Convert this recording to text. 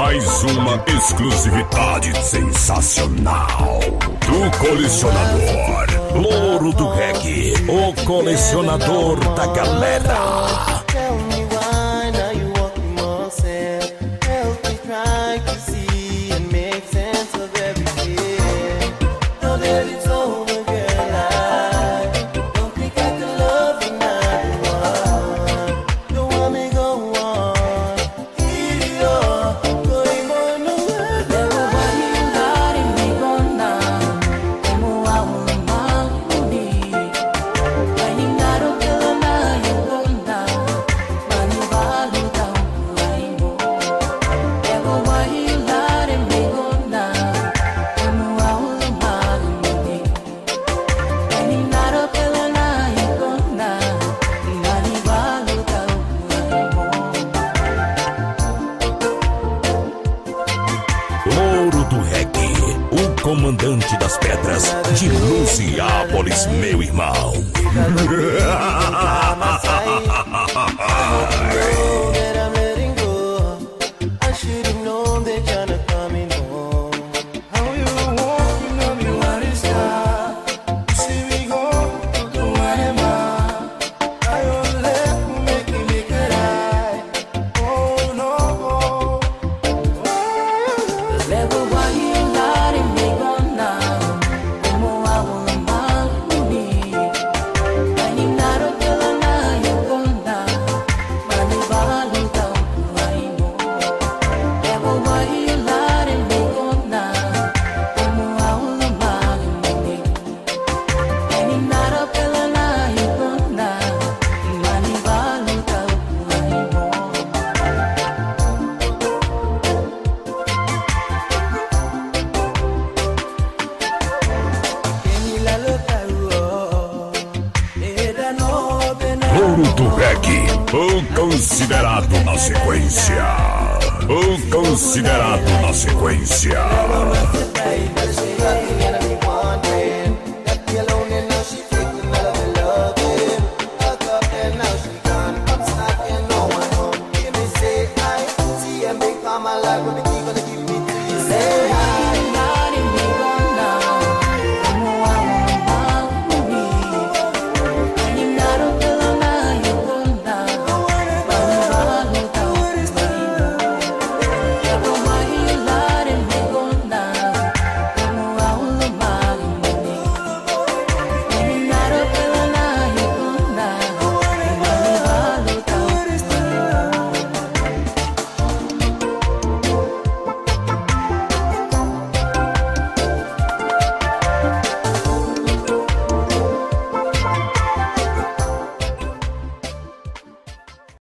Mais uma exclusividade sensacional do colecionador Louro do Reggae, o colecionador da galera. Louro do Reggae, o comandante das pedras de Luciápolis, meu irmão. Louro do Reggae, o considerado na sequência. O considerado na sequência.